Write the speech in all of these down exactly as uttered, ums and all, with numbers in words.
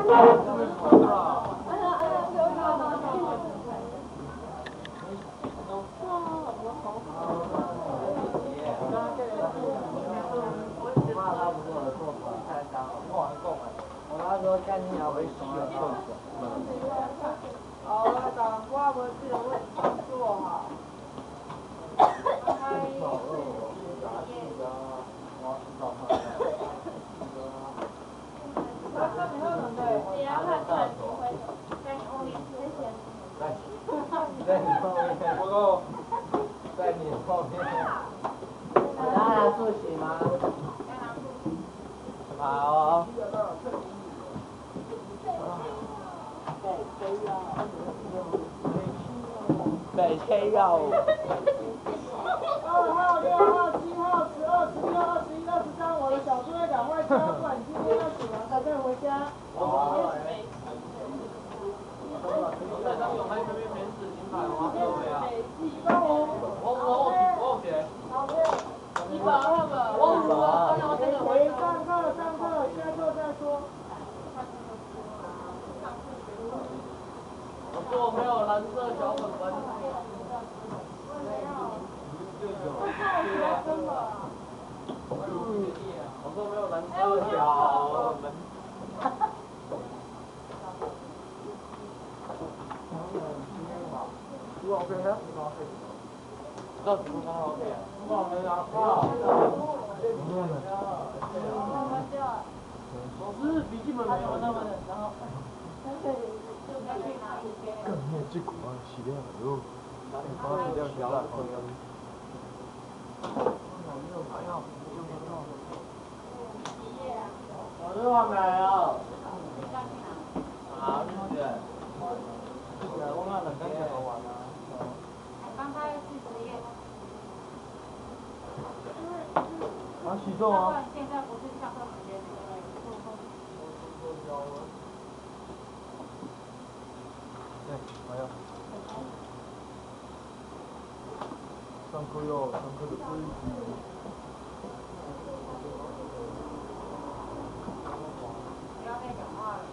好了，长官们记得位置上坐好。 报告，在你后面。 拿拿出席吗？好。北黑药。 二号、六号、七号、十二、十六、二十一、二十三，我的小队赶快交，不然今天要写完才可以回家。 好。在张永汉这边免死金牌，我要对啊。我我我我写。 你把那个，我我回上课上课，下课再说。 我说没有蓝色小本本。我说没有蓝色小本本。多少分呀？到什么刚好点？多少分啊？老师笔记本没有那么的，然后。 干咩这个啊？洗掉了哟，把洗掉洗了。 老师还没有。好，谢谢。我那冷干好玩啊。 刚开四十页。 啊，洗重啊。 现在不是下课时间，做空。 对，还有。上课要上课的规矩。 不要再讲话了。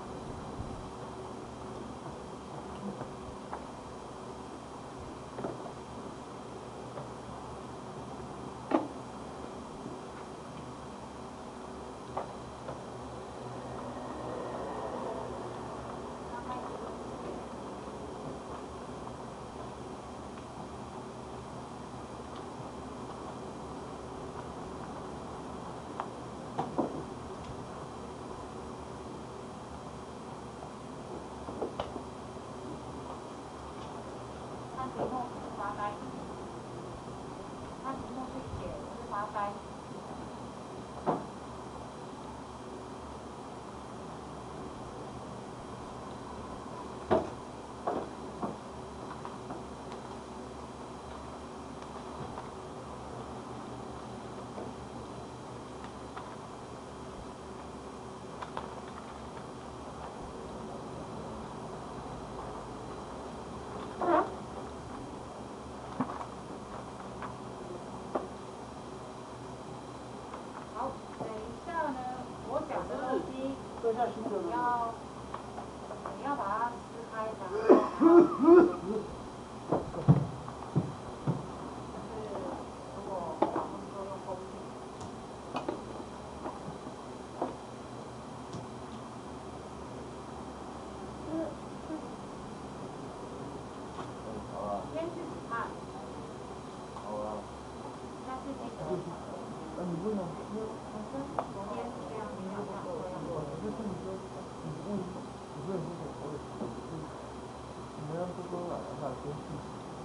题目是发呆，他题目是写是发呆。你要你要把它撕开，然后就是如果访问说用工具，先去只看， 好了。 但是那个， 那你问啊？ 昨天是这样，你想想这样。 我就跟你说，你问，你问这个我也是，你们要多多来哈，先去。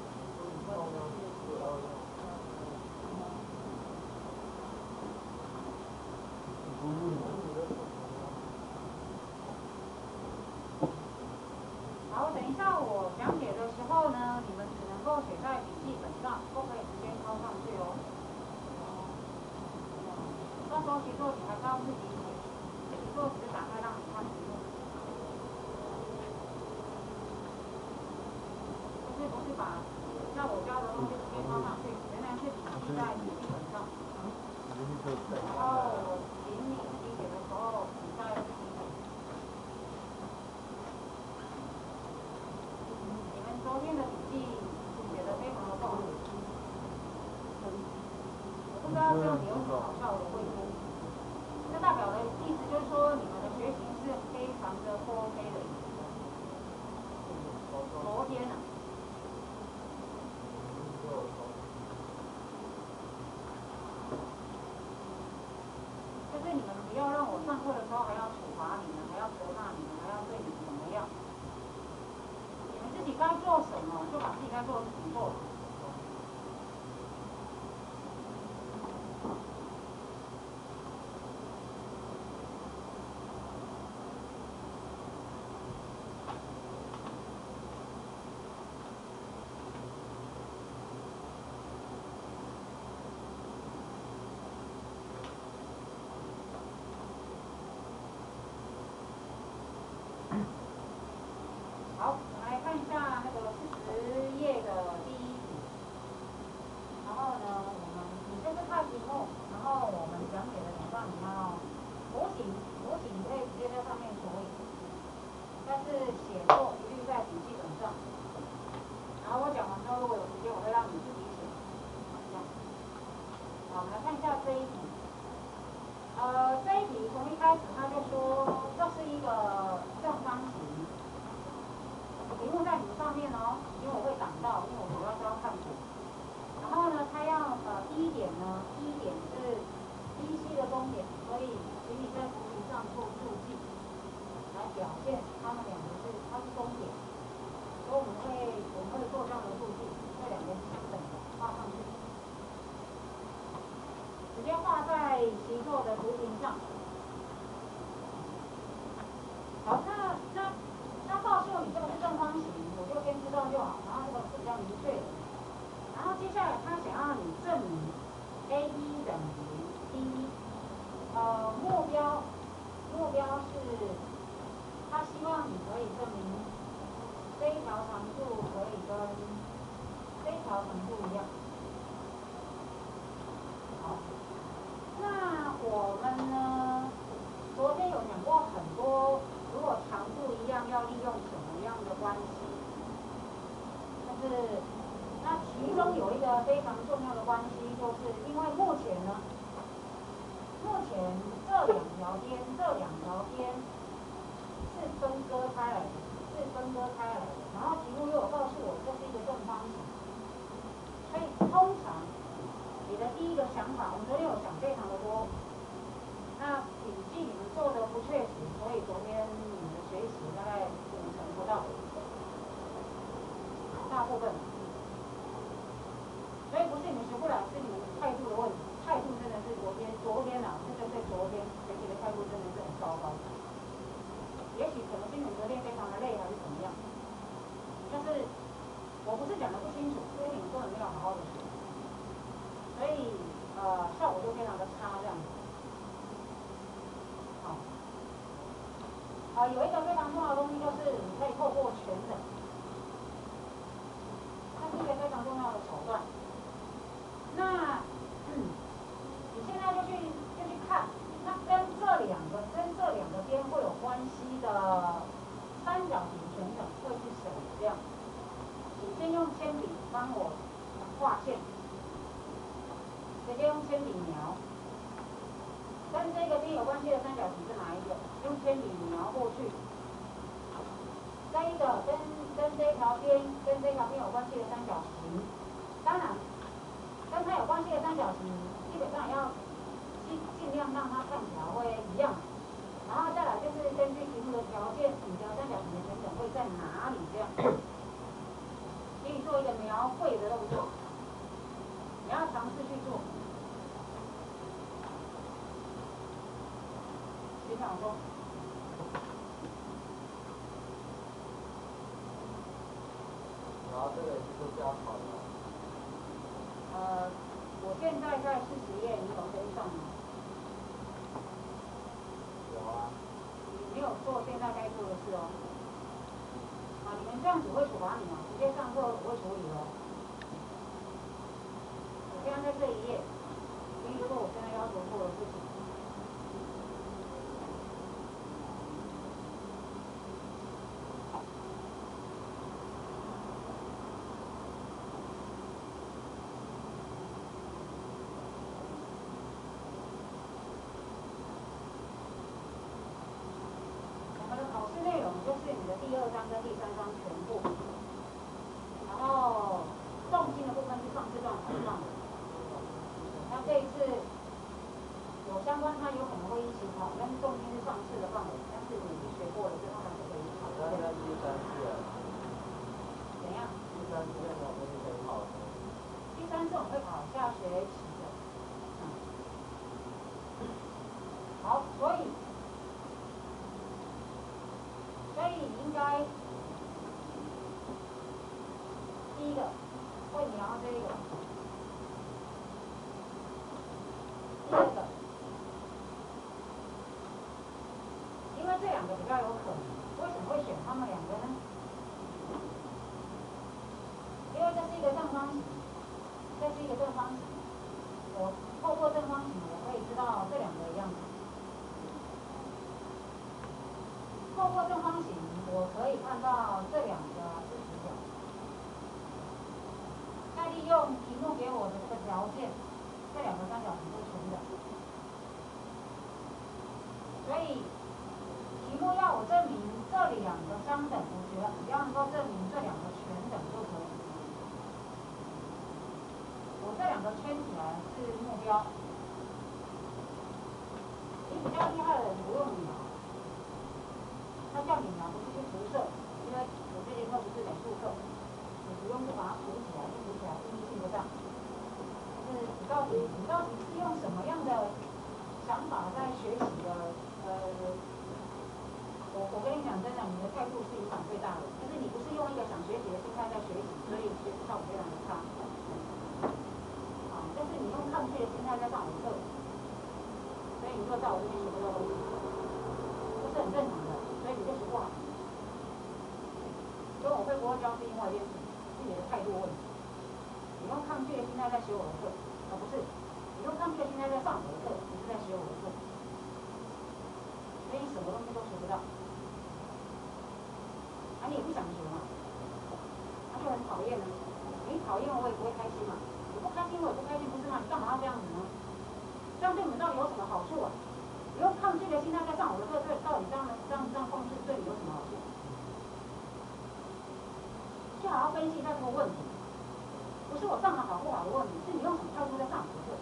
不问。 好，等一下我讲解的时候呢，你们只能够写在笔记本上，不可以直接抄上去哦。到时候习作题还是要自己写，习作只是打开让你看题目。不是不是把像我教的东西直接抄上去，原来是笔记在笔记本上。然后我请你理解的时候，你再自己写。 呃，这一题从一开始他就说这是一个正方形，题目在你们上面哦，因为我会挡到，因为我主要是要看图。然后呢，他要呃第一点呢，第一点是 B C 的终点，所以请你在图形上做注记，来表现他们两个是它是终点，所以我们会我们会做这样的注记，这两边是等的画上去。直接画在习作的图形上。好，那那那告诉你这个是正方形，我就先知道就好，然后这个是比较明确的。然后接下来他想要你证明 A 一等于 B， 呃，目标目标是，他希望你可以证明这一条长度可以跟这一条长度一样。好。那我们呢？昨天有讲过很多，如果长度一样，要利用什么样的关系？就是那其中有一个非常重要的关系，就是因为目前呢，目前这两条边，这两条边是分割开来的，是分割开来的。然后题目又有告诉我这是一个正方形，所以通常。你的第一个想法，我们昨天有想非常的多。那笔记你们做的不确实，所以昨天你们的学习大概五成不到，大部分。所以不是你们学不来，是你们态度的问题。态度真的是昨天，昨天啊，是针对昨天学习的态度真的是很糟糕。也许可能是你们昨天非常的累，还是怎么样。但是我不是讲的不清楚，因为你们根本没有好好的学。所以，呃，效果就非常的差，这样子。好，呃，有一个非常重要的东西，就是你可以透过全等，它是一个非常重要的手段。那，嗯，你现在就去就去看，那跟这两个跟这两个边会有关系的三角形全等会是什么样？你先用铅笔帮我画线。直接用铅笔描，跟这个边有关系的三角形是哪一个？用铅笔描过去。这一个跟跟这条边跟这条边有关系的三角形，当然跟它有关系的三角形，基本上也要尽尽量让它看起来会一样。然后再来就是根据题目的条件，你的三角形的全等会在哪里？这样，给你做一个描绘的动作，你要尝试去做。几秒钟。 然后这个也是都比较好的。 呃，我现在在四十页，你有跟上吗？ 有啊。 你没有做现在该做的事哦。啊，你们这样只会处罚你哦，直接上课我会处理哦。我现在在这一页，给你做我现在要求做的事情。第二章跟第三章全部，然后重心的部分是上次段考上的。那这一次有相关，它有可能会一起考，但是重心是上次的范围，但是你是学过的，这方面是可以考。 那那第三次， 怎样？ 第三次那种东西可以考的。 第三次我们会考下学期的。嗯。好，所以。所以应该第一个会描这个，第二个，因为这两个比较有可能，为什么会选他们两个呢？因为这是一个正方形，这是一个正方形，我透过正方形我可以知道这两个的样子。透过正方形，我可以看到这两个是直角。再利用题目给我的这个条件，这两个三角形是全等。 以题目要我证明这两个相等，我觉得只要能够证明这两个全等就可以。我这两个圈起来是目标。你比较厉害的人不用描，他叫你描不是去辐射，因为我这节课不是美术课，你不用去把它涂起来，涂起来意义性不大。就是你到底你到底是用什么样的想法在学习的？呃，我我跟你讲真的，你的态度是影响最大的。就是你不是用一个想学习的心态在学习，所以学习效果非常的差。啊，但是你用抗拒的心态在上我的课，所以你就在我这边学不到东西，这是很正常的，所以你就学不好。所以我会不会教是另外一件事，是你的态度问题。你用抗拒的心态在学我的课，而不是你用抗拒的心态在上我的课，不是在学我的课。所以你什么东西都学不到，啊，你也不想学嘛，那、啊、就很讨厌了。你讨厌我也不会开心嘛，你不开心我也不开心，不是吗？你干嘛要这样子呢？这样对你们到底有什么好处啊？你用抗拒的心态在上我的课，对，到底这样的这样这样方式对你有什么好处？就好好分析一下这个问题，不是我上的好不好的问题，是你用什么态度在上我的课。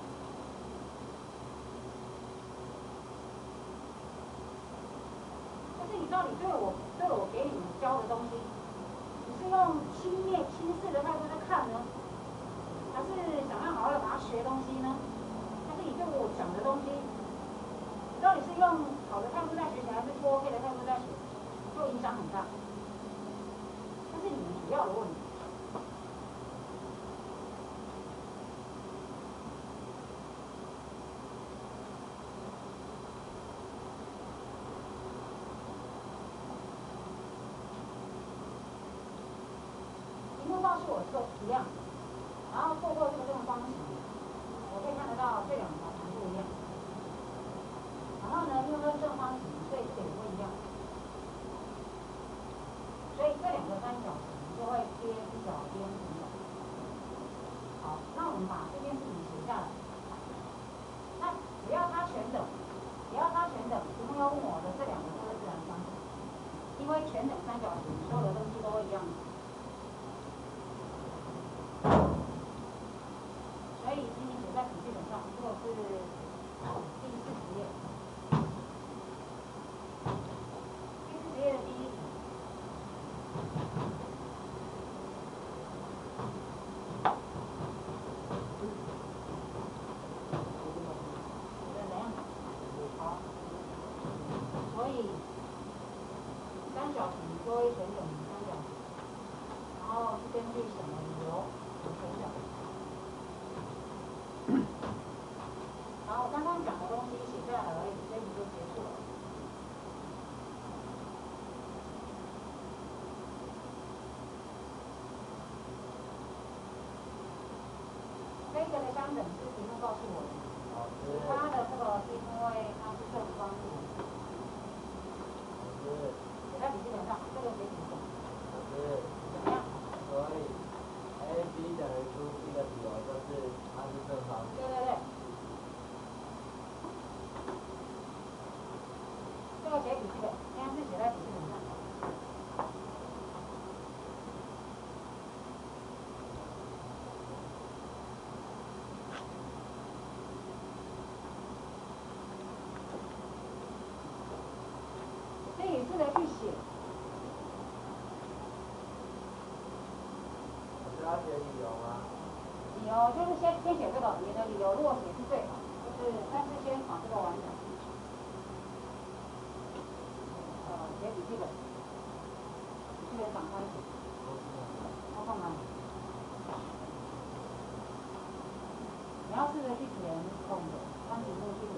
就是你到底对我对我给你们教的东西，你是用轻蔑轻视的态度在看呢，还是想要好好的把它学东西呢？还是你对我讲的东西，你到底是用好的态度在学习，还是不 OK 的态度在学，就影响很大。这是你们主要的问题。题目告诉我这个图样，然后透过这个正方形，我可以看得到这两条长度一样。然后呢，因为跟正方形，所以这个也不一样。所以这两个三角形就会边角边平等。好，那我们把这件事情写下来。那只要它全等，只要它全等，题目要问我的这两个都是自然相等，因为全等三角形所有的东西都会一样。所以请你写在笔记本上，这个是第四十页。第四十页的第一题。好，所以三角形就会选等于三角形，然后是根据什么理由而选等？然后我刚刚讲的东西写下来而已，这一题就结束了。这个的相等是题目告诉我的，它的这个是因为它是正方形。写在笔记本上，这个写几种？怎么样？ 所以 A B 等于出 B 的理由就是它是正方形。 对对对。这个写笔记本，应该是写在笔记本上。所以试着去写。 我是要写理由吗？ 理由就是先先写这个，你的理由如果写是最好，就是但是先把这个完整。呃，写笔记本，笔记本展开写，要放哪里？你要试着去填空的，当题目去填。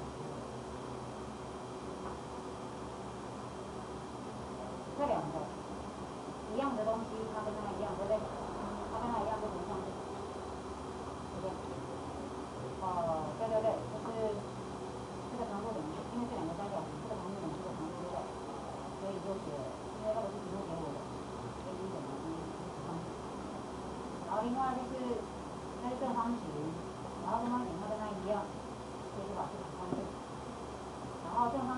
这两个一样的东西，它跟它一样，对不对？它跟它一样都不相似，对不对？哦，对对对，就是这个长度等于，因为这两个三角形，这个长度等于这个长度，对不对？所以就写，因为那个是题目给我的 ，A B 等于 B 是方形。然后另外就是它是正方形，然后正方形它跟它一样，所以就把这个放进。然后正方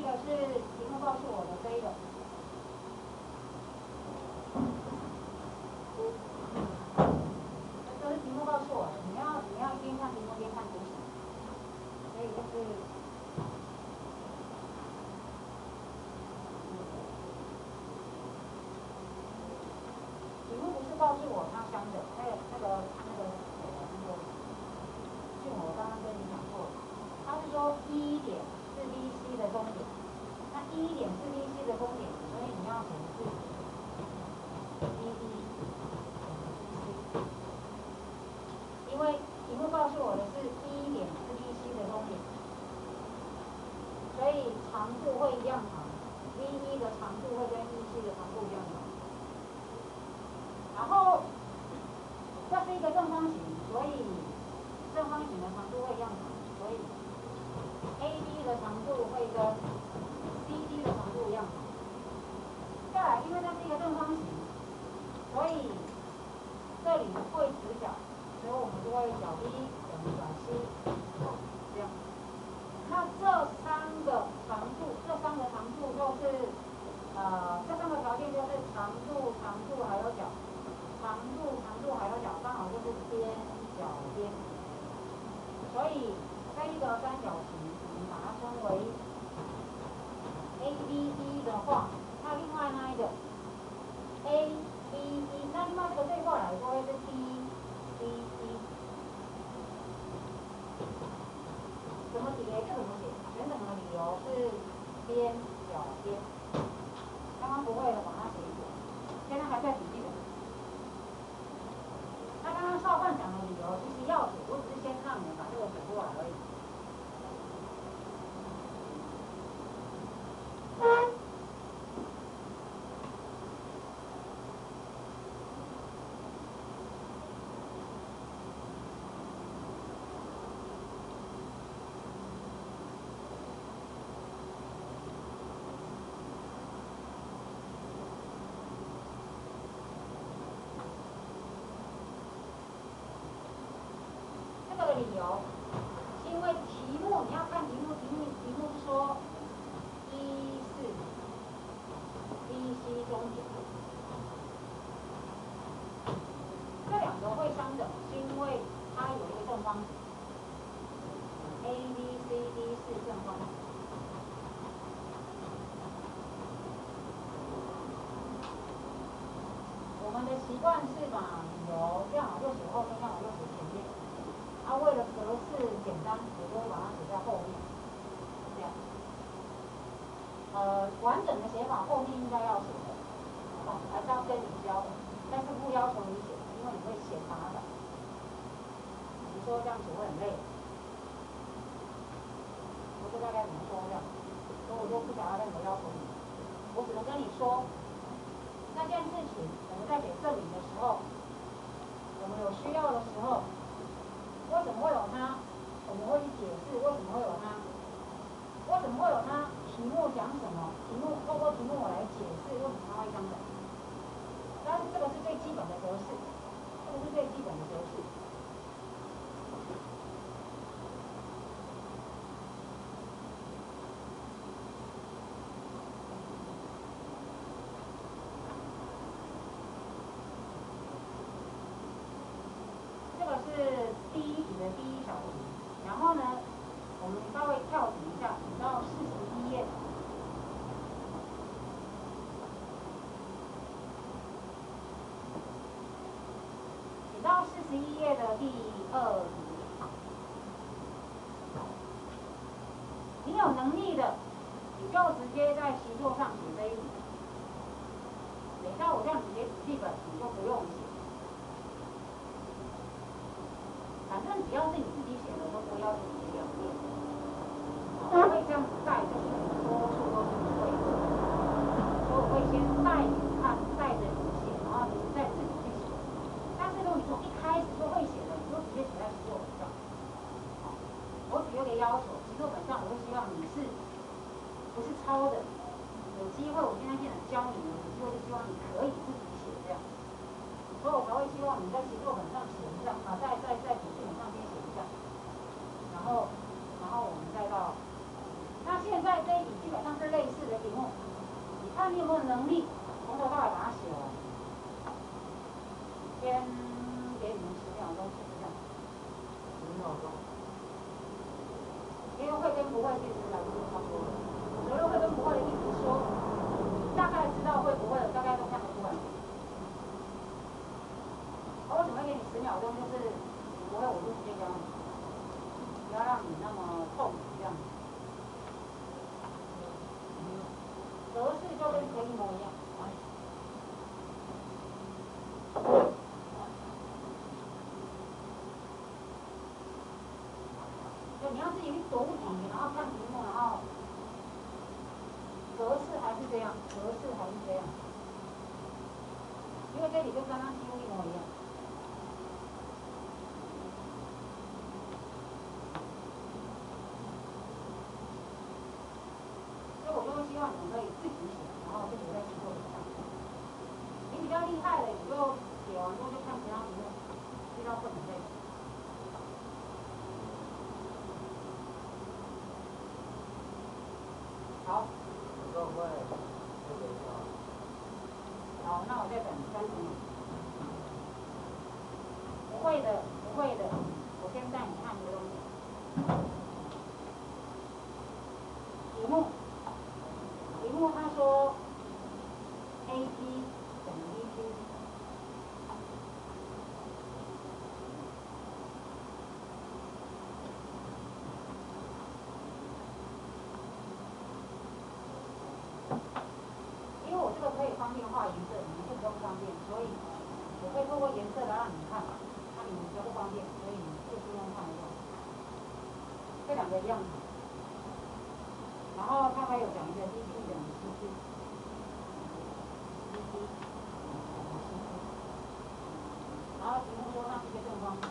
个是题目告诉我的这一个。这是题目告诉我的，你要你要一边看题目一边看图形，所以就是。题目不是告诉我它相的，那个那个那个那个，就我刚刚跟你讲过，它是说一点是 B C 的终点，那一点是 B C 的终点，所以你要写的是 B D， 因为题目告诉我的是一点是 B C 的终点，所以长度会一样长 ，V 一的长度会跟 E C 的长度一样长。然后，这是一个正方形，所以正方形的长度会一样长，所以 A B 的长度会跟 C D 的长度一样长。再来，因为它是一个正方形，所以这里会直角，所以我们就会角 B 等于角 C， 这样。那这三个长度，这三个长度就是呃，这三个条件就是长度、长度还有角。长度、长度还有角刚好就是边角边，所以这一个三角形，我们把它称为 A B D 的话，那另外那一个 A B D， 那另外这个对过来就会是 D D D。怎么写？这怎么写？全整的理由是边角边。刚刚不会的，把它写一写。现在还在笔记本。那刚刚少范讲的理由其实要写，我只是先让你们把这个写出来而已。这个理由是因为题目你要看题目，题目题目是说一是 B C 终点，这两个会相等，是因为它有一个正方形 ，A B C D 是正方形。我们的习惯是把理由要么就写后面，要么就写前面。啊，为了格式简单，我就会把它写在后面，这样。呃，完整的写法后面应该要写的，哦，还是要跟你教的，但是不要求你写，因为你会写麻烦。你说这样写会很累，我不知道该怎么说这样，所以我就不想要任何要求你，我只能跟你说，那件事情我们在写证明的时候，我们有需要的时候。为什么会有它？我们会去解释为什么会有它。为什么会有它？题目讲什么？题目透过题目我来解释为什么它会相等。但是这个是最基本的格式，这个是最基本的格式。这个是第一题的第一小题，然后呢，我们稍微跳题一下，到四十一页。请到四十一页的第二题，你有能力的，你就直接在习作上写这一题。等一下我让你写笔记本，你就不用写。反正只要是你自己写的，都不会要求你写两遍。我会这样子带，就是多数都是你会的。所以我会先带你看，带着你写，然后你再自己去写。但是如果你从一开始就会写的，你就直接写在习作本上。好，我只有一个要求，习作本上我会希望你是不是抄的。有机会，我现在现在教你，有机会就希望你可以自己写这样。所以我才会希望你在习作本上写一下，啊，在在在笔记本上先写一下，然后然后我们再到，那现在这一题基本上是能力从头到尾把它写完。先给你们十秒钟试一下。 十秒钟。 因为会跟不会其实两个都差不多。除了会跟不会的意思说，大概知道会不会的，大概都看得出来。我为什么会给你十秒钟？就是不会我就直接教你，不要让你那么痛苦这样。格式就跟可以模一样。就你要自己去读题，然后看题目，然后格式还是这样，格式还是这样，因为这里跟刚刚几乎一模一样。所以我就会希望你们可以自己写，然后自己再去做一下。你比较厉害的，你就写完之后就看其他题目，遇到困难再写。好。 有时候会会等一下。 好，那我再等三十秒。不会的，不会的，我先带你看一个东西。题目，题目他说 A P 等于 B Q。因为我这个可以方便画颜色，你们就不用方便，所以我可以透过颜色来让你们看，那你们比较不方便，所以你就是用看一下。这两个一样。然后他还有讲一个 D Q 等于 C Q。D Q 等于 C Q。然后题目说那是一个正方形。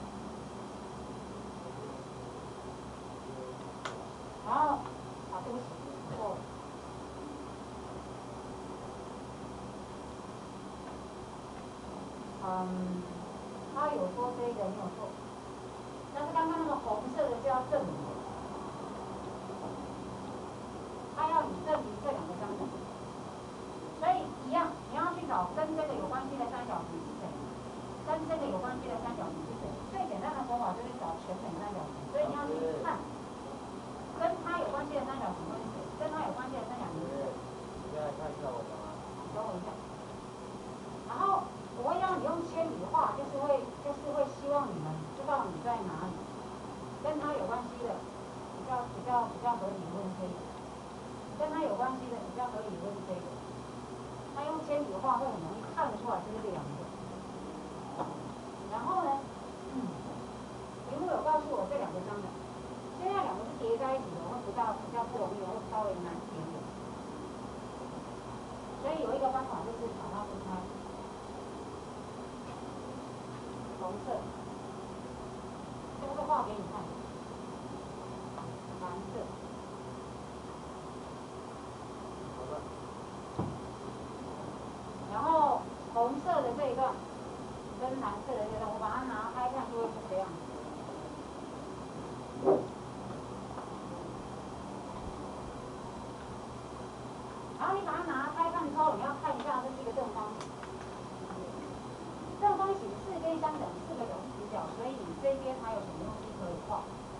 然后啊，对不起，错了。嗯，他有说这个没有错，但是刚刚那个红色的是要证明，他要你证明这两个相等，所以一样，你要去找跟这个有关系的三角形是谁，跟这个有关系的三角形是谁。最简单的方法就是找全等三角形，所以你要去看跟它有关系的三角形会是谁，跟它有关系的三角形是谁。 你现在看一下我的吗？ 等我一下，然后。我会让你用铅笔画，就是会，就是会希望你们知道你在哪里，跟他有关系的，比较比较比较合理的问这个，跟他有关系的比较合理的问这个，他用铅笔画会很容易看得出来这是两个。然后呢，嗯，题目有告诉我这两个相等，现在两个是叠在一起的，会比较比较不容易，会稍微难一点点。所以有一个方法就是把它分开。红色，这个画给你看。蓝色。 好的。 然后红色的这一段跟蓝色的这一段，我把它拿开看就会是这样子。然后你把它拿开看之后，你要看一下这是一个正方形。正方形四边相等，四个都是直角，所以你这边还有什么东西可以画？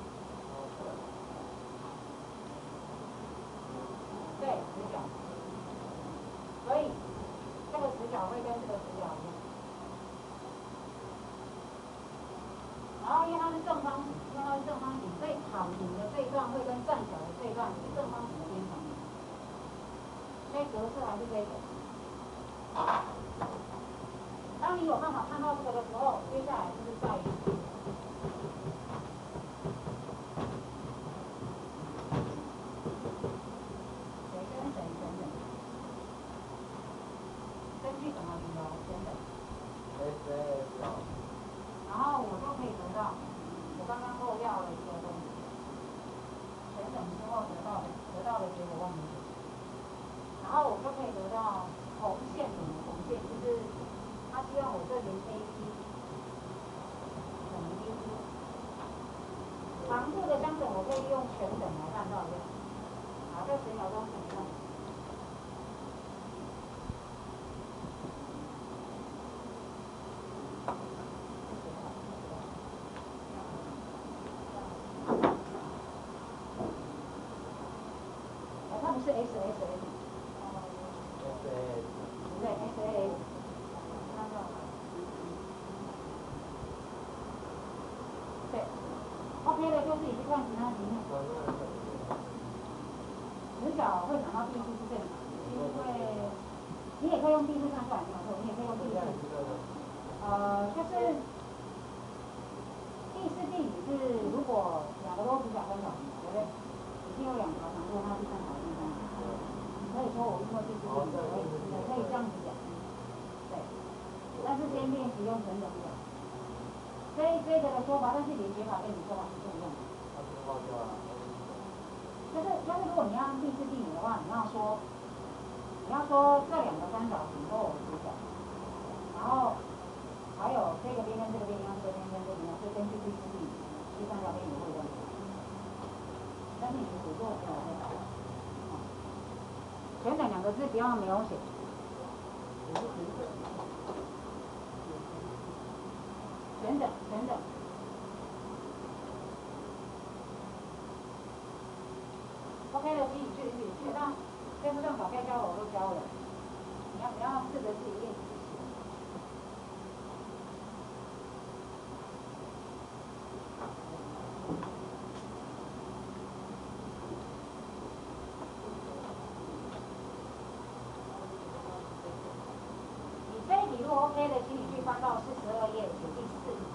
对，直角。所以这个直角会跟这个直角一样。然后因为它是正方形，因为它是正方形，所以躺平的这一段会跟站起来的这一段是正方形的边长。所以格式还是这个。当你有办法看到这个的时候，接下来就是在于，谁跟谁等等，根据什么理由等等，然后我就可以得到我刚刚漏掉了一个东西，等等之后得到的得到的结果忘记了，然后我就可以得到红线等于红线，就是。他希望我这边 A P 是 S S S。对 S A S。看到了。对 ，OK 的就是你去看其他题目。直角会想到第一是正常的，因为你也可以用第一看出来没有错，你也可以用第一。呃，就是第四定理是如果两个都直角三角形，对不对？已经有两条长度，那第三条是三条。你可以说我用过第四定理，也可以这样子讲。对。但是先练习用全等角。这这个的说法，但是你的解法跟你说法是不一样的。就是就是，如果你要用第四定理的话，你要说，你要说这两个三角形都有直角，然后还有这个边跟这个边一样，这个边跟这个边一样，就根据第四定理，第三条边也会这样子。但是你的写作没有那个。全等两个字不要没有写。全等，全等。OK 的，自己去自己去，那跟不上小开教我都教了，你要你要试着自己练习写。你这一题如果 OK 的，请你去翻到四十二页，写第四题。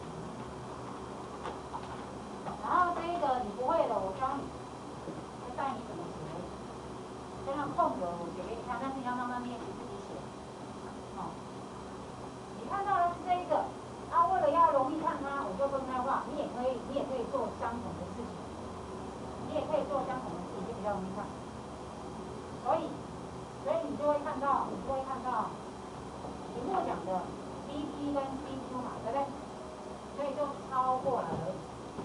然后这一个你不会的，我教你。带你怎么写，这样空格我写给你看，但是你要慢慢练习自己写。哦，你看到的是这一个，啊，为了要容易看它，我就分开画。你也可以，你也可以做相同的事情，你也可以做相同的事情，就比较容易看。所以，所以你就会看到，你就会看到题目讲的 B P 跟 C Q 嘛，对不对？所以就抄过来而已。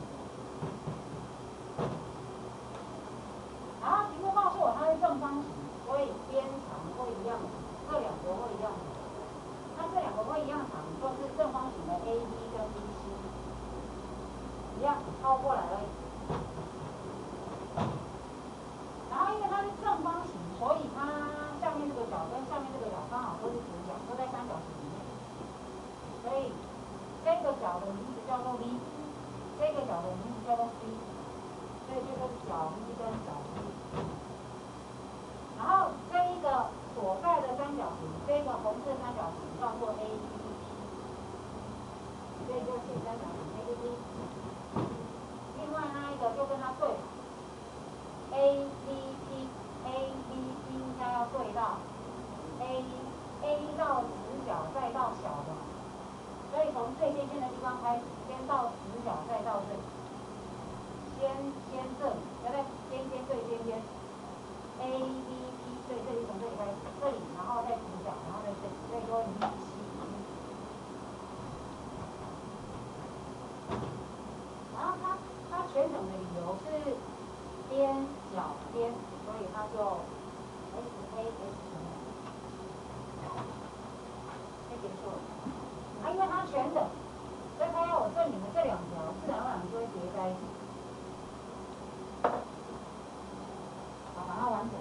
然后题目告诉我它是正方形，所以边长会一样，这两个会一样。那这两个会一样长，就是正方形的 A B 跟 B C， 一样抄过来而已。然后因为它是正方形，所以它下面这个角跟下面这个角刚好都是直角，都在三角形里面。所以这个角的名字叫做 V， 这个角的名字叫做 C， 所以这个角 V 跟角 C。然后这一个所在的三角形，这个红色三角形叫做 A B P， 所以就写三角形 A B P。另外那一个就跟它对 ，A B P A B P 应该要对到 A A 到直角再到小的，所以从最边边的地方开始，先到直角再到这里，先先这里，对不对？边边对边边。A B P， 所以这里从这里开始，这里，然后再直角，然后再这里，所以说离七。然后它它全整的理由是边角边，所以它就 S A S 全整。就结束了。啊，因为它全整，所以它要我证明的这两条自然而然就会叠在一起。好，把它完整。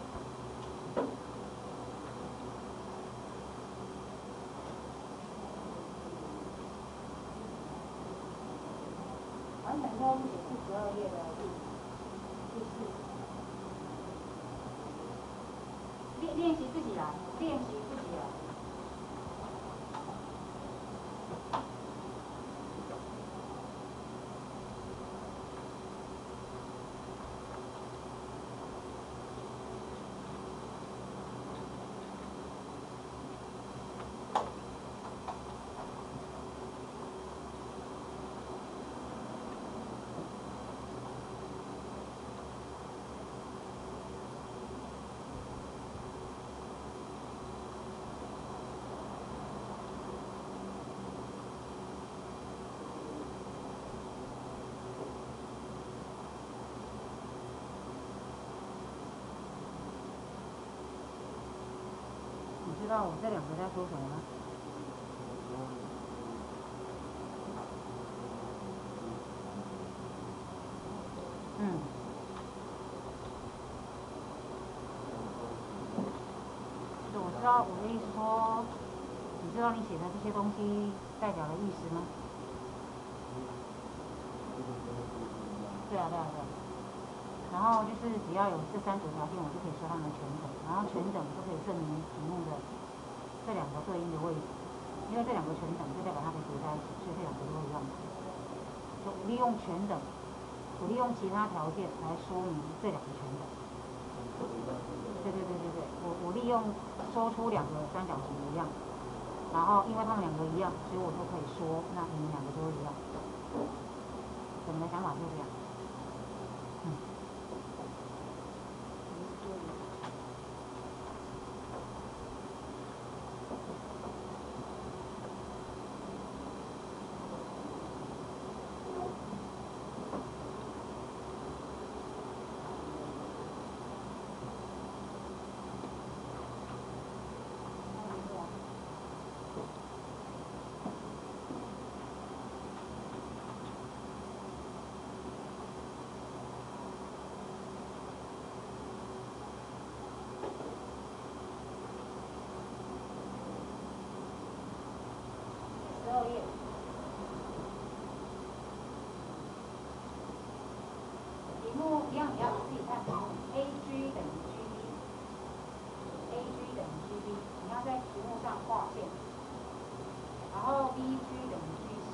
完整之后写四十二页的第第四。练练习自己来，练习自己来。知道我这两个在说什么吗？嗯。 道我的意思说，你知道你写的这些东西代表的意思吗？对啊，对啊，对啊。然后就是只要有这三组条件，我就可以说它们全等，然后全等就可以证明题目的这两个对应的位置，因为这两个全等就代表它可以叠在一起，所以这两个都一样。就我利用全等，我利用其他条件来说明这两个全等。对对对对对，我我利用说出两个三角形一样，然后因为它们两个一样，所以我就可以说，那你们两个都一样。我们的想法就是这样。嗯。十二页。题目一样，你要自己看题目。A G 等于 G B，A G 等于 G B， 你要在题目上画线。然后 B G 等于 G C。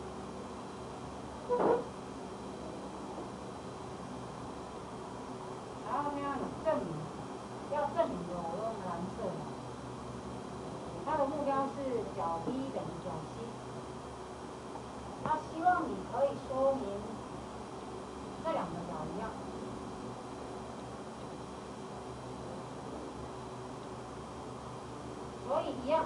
然后呢，你证明，要证明的我用蓝色的。它的目标是角 B 等于角 C。他希望你可以说明这两个角一样，所以一样，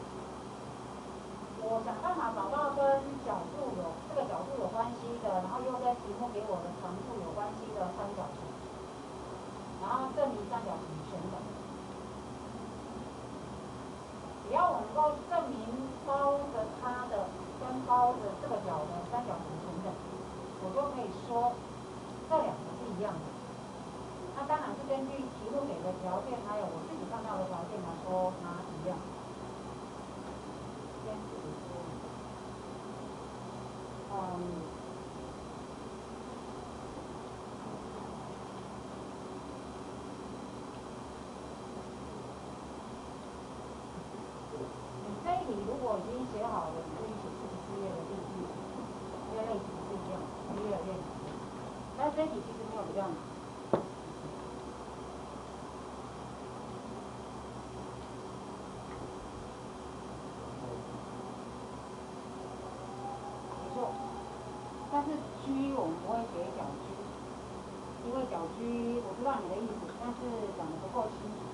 我想办法找到跟角度有这个角度有关系的，然后又跟题目给我的长度有关系的三角形，然后证明三角形全等。只要我能够证明包着它的跟包着这个角的三角形全等，我就可以说这两个是一样的。那当然是根据题目给的条件，还有我自己看到的条件来说它一样。先自己说，嗯。你如果已经写好了，你可以写四十四页的例句，因为类型是一样，会越来越难。但是这题其实没有比较难。没错，但是 G 我们不会写角 G， 因为角 G 我知道你的意思，但是讲得不够清楚。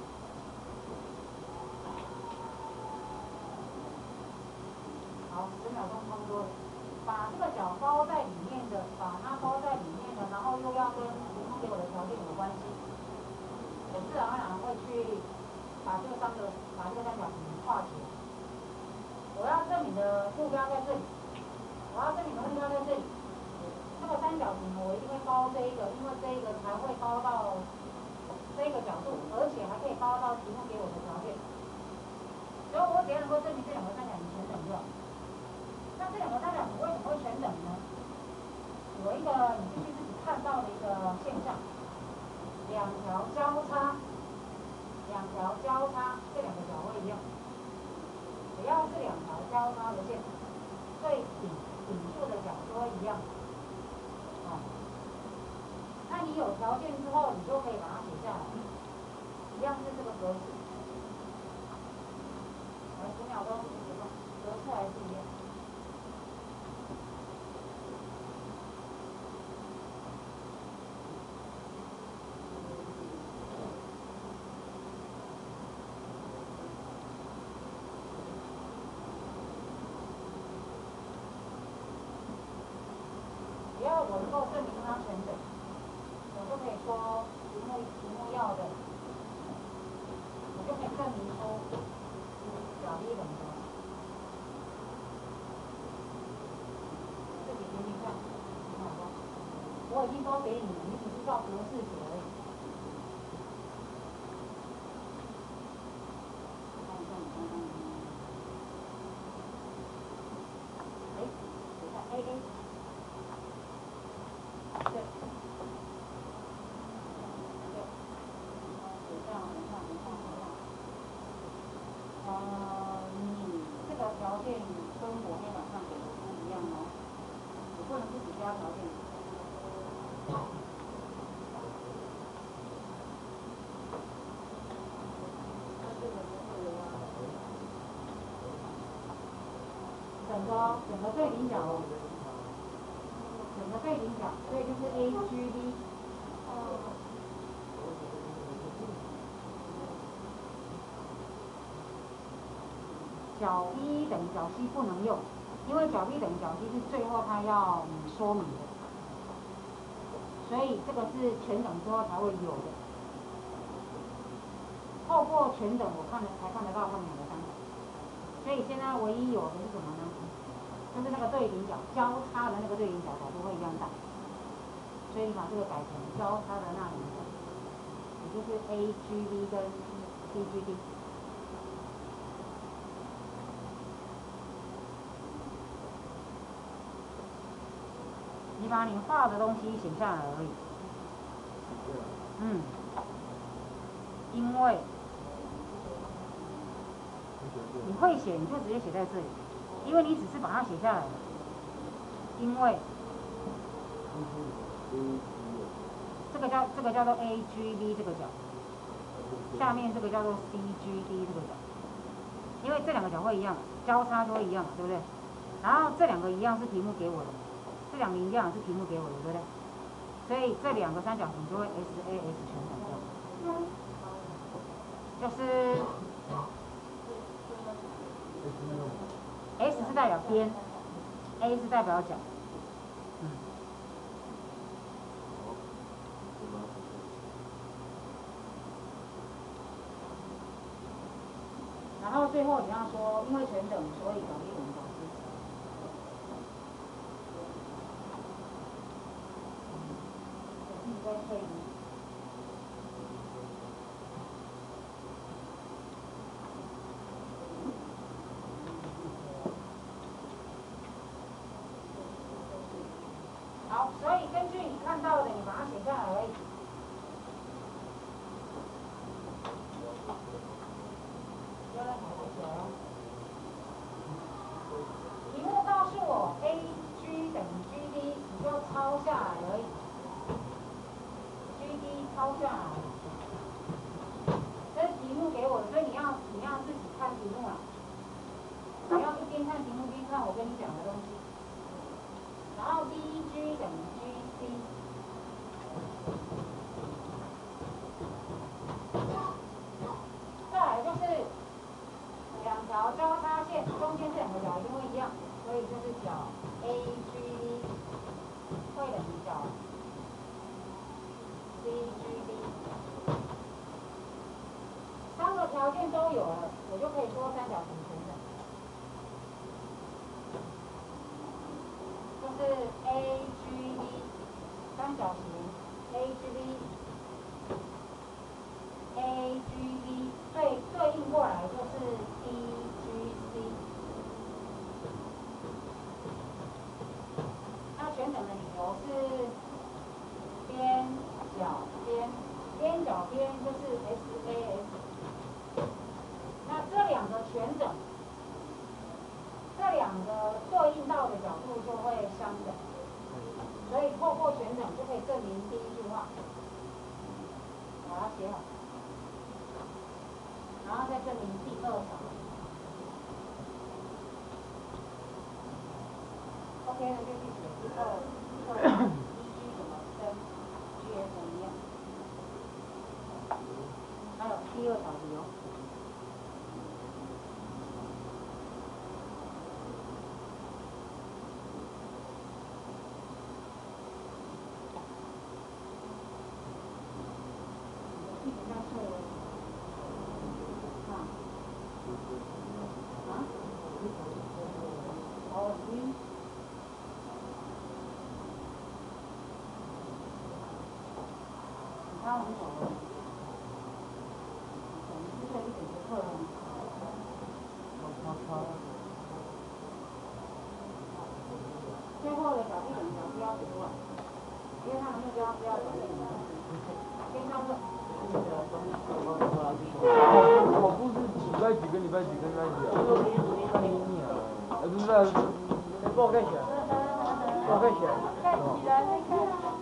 好，十秒钟差不多了。把这个角包在里面的，把它包在里面的，然后又要跟题目给我的条件有关系，我自然而然会去把这个三个把这个三角形画起来。我要证明的目标在这里，我要证明的目标在这里。这个三角形我一定会包这一个，因为这一个才会包到这个角度，而且还可以包到题目给我的条件。所以我只要能够证明这两个三角形全等就好。那这两个三角形为什么会全等呢？有一个你必须自己看到的一个现象，两条交叉，两条交叉，这两个角位一样。只要是两条交叉的线，最顶顶数的角就会一样。哦，那你有条件之后，你就可以把它写下来，一样是这个格式。来，十秒钟，格式还是一样。只要我能够证明它全等，我就可以说题目题目要的，我就可以证明出角 B 等于角 C。自己听听看，听好不好？我已经都给你了，你只是照格式写而已。 整个整个对顶角哦，整个对顶角，所以就是 A G B。角 B 等于角 C 不能用，因为角 B 等于角 C 是最后它要嗯说明的，所以这个是全等之后才会有的。透过全等我看了才看得到他们两个相等，所以现在唯一有的是什么呢？就是那个对顶角交叉的那个对顶角角度会一样大，所以你把这个改成交叉的那两个，也就是 A G B 跟 B G D。你把你画的东西写下来而已。嗯。因为你会写，你就直接写在这里，因为你只是把它写下来了。因为这个叫这个叫做 A G B 这个角，下面这个叫做 C G D 这个角，因为这两个角会一样，交叉就会一样，对不对？然后这两个一样是题目给我的，这两个一样是题目给我的，对不对？所以这两个三角形就会 S A S 全等这样。就是 S 是代表边 ，A 是代表角，嗯。然后最后你要说，因为全等，所以角 B 等于角 C。你再退一。好，所以根据你看到的，你把它写下来而已。题目告诉我 A G 等于 G D， 你就抄下来而已。G D 抄下来，这是题目给我的，所以你要你要自己看题目啊，你要一边看题目一边看我跟你讲的东西。然后 B G 等于 G C， 再来就是两条交叉线，中间这两个角一定会一样，所以就是角 A G D 会等于角 C G D， 三个条件都有了，我就可以说三角形全等。就是 A G D 三角形 A G D A G D 对对应过来就是 D G C。那全等的理由是边角边，边角边就是 S A S。那这两个全等。这两个对应到的角度就会相等，所以透过全等就可以证明第一句话，把它写好，然后再证明第二条。OK 呢就去写第二第二条 ，E G 怎么跟 G S 一样，还有第二条理由。他很少了，我们是这一整节课了。最后的小 B 等于小 C 要写出来，因为他们目标是要小 B 等于小 C。先上课。 跑步是礼拜几跟礼拜几跟礼拜几啊？你啊，呃不是， 报盖起来，报盖起来。 盖起来再看。